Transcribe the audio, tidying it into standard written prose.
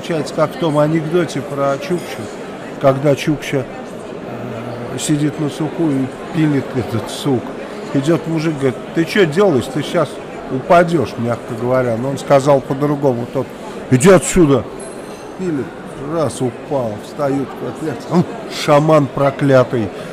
получается, как в том анекдоте про Чукчу, когда Чукча сидит на суку и пилит этот сук. Идет мужик, говорит, ты что делаешь, ты сейчас упадешь, мягко говоря. Но он сказал по-другому, тот, иди отсюда. Пилит, раз упал, встают, шаман проклятый.